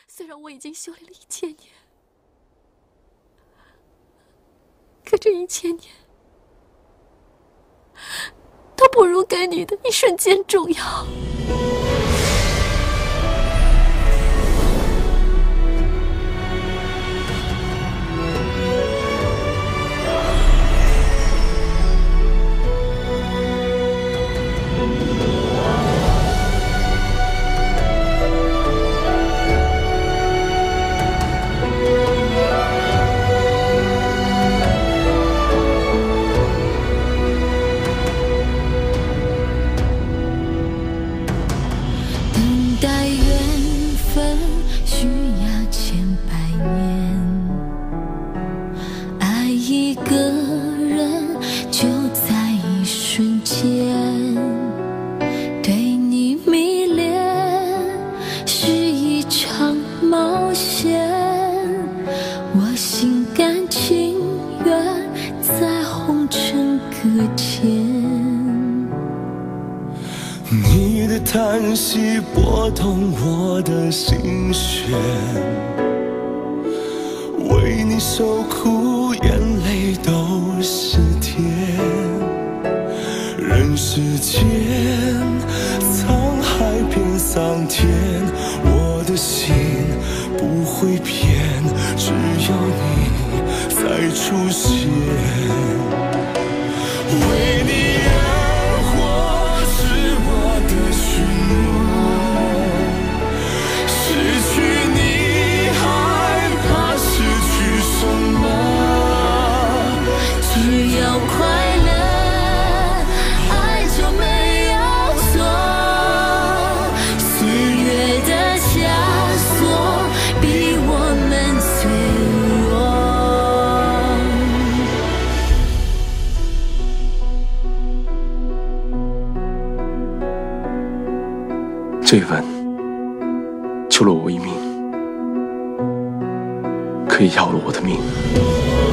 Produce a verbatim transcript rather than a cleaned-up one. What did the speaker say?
虽然我已经修炼了一千年，可这一千年都不如给你的一瞬间重要。 你的叹息拨动我的心弦，为你受苦，眼泪都是甜。人世间，沧海变桑田，我的心不会变，只要你再出现。为你而活是我的许诺，失去你害怕失去什么？只要快乐，爱就没有错。岁月的枷锁比我们脆弱。 这一吻救了我一命，可以要了我的命。